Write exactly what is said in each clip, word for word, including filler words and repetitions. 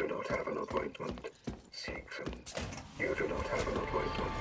do not have an appointment. Seek them. You do not have an appointment.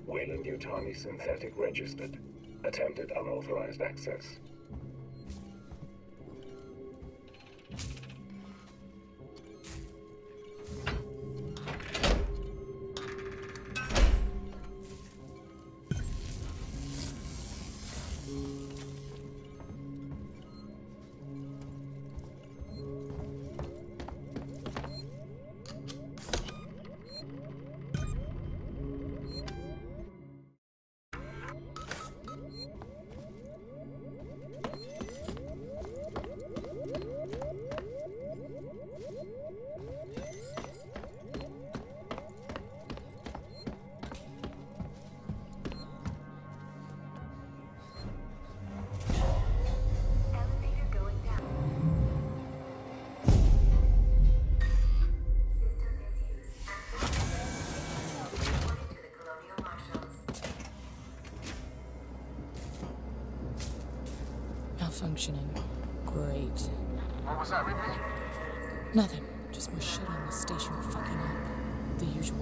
Weyland-Yutani synthetic registered. Attempted unauthorized access. Functioning. Great. What was that, Ripley? Nothing. Just more shit on the station fucking up. The usual.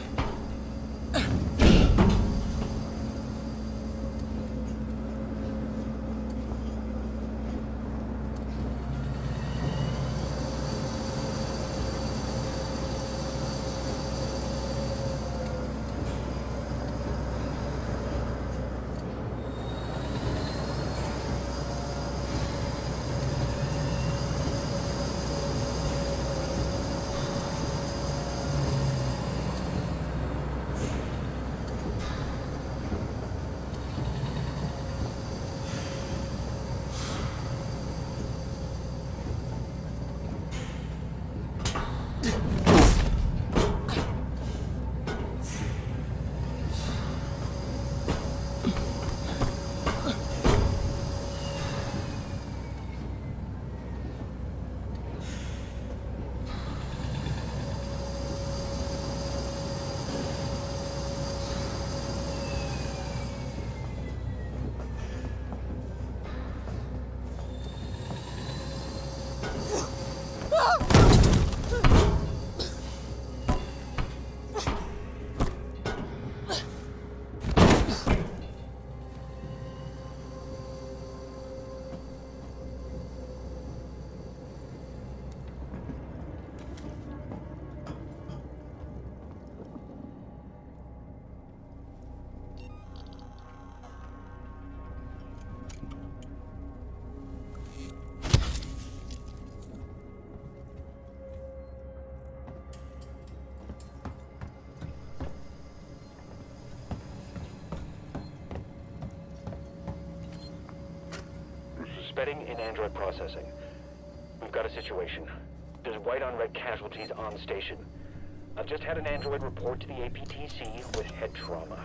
Embedding in Android processing. We've got a situation. There's white on red casualties on station. I've just had an android report to the A P T C with head trauma.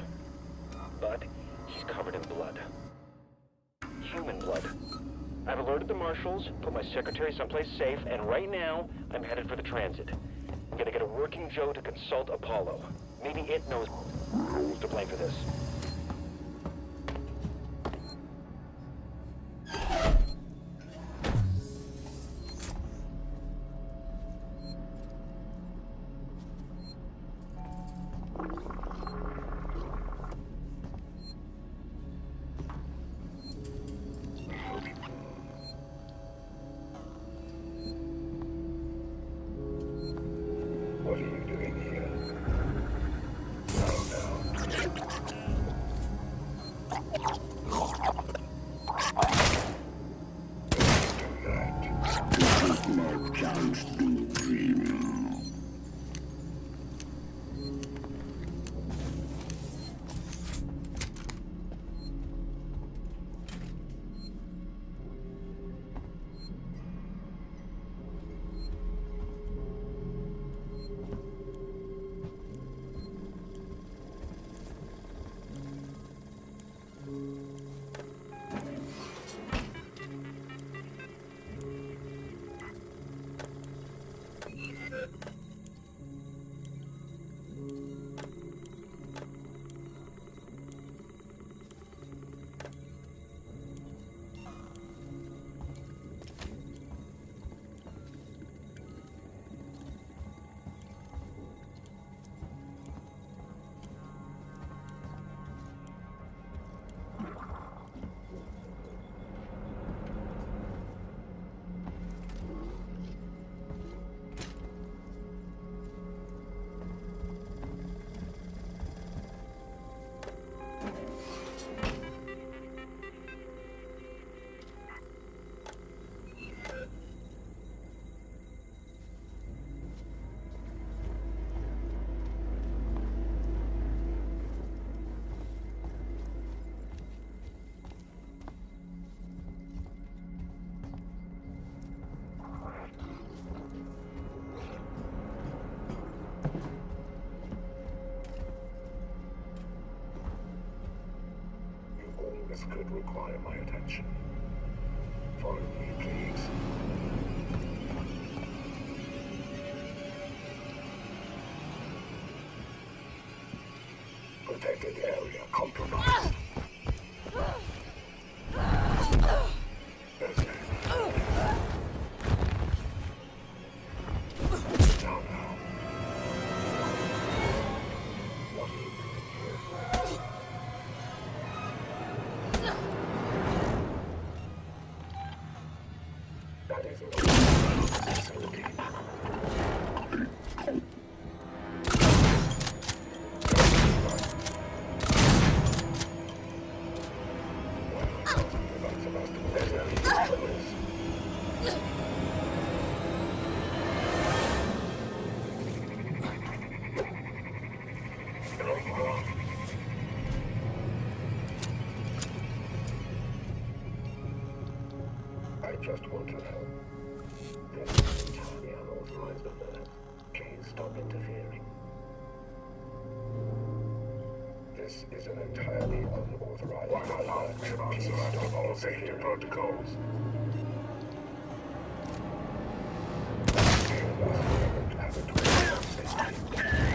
But he's covered in blood. Human blood. I've alerted the marshals, put my secretary someplace safe, and right now, I'm headed for the transit. I'm gonna get a working Joe to consult Apollo. Maybe it knows who's to blame for this. What are you doing here? Calm down. This could require my attention. Follow me, please. Protected area compromised. There's no. Now, now. What are you doing here? That is a facility. I just want to help. This is entirely unauthorized alert. Please stop interfering. This is an entirely unauthorized alert. Please stop all safety protocols. You must have a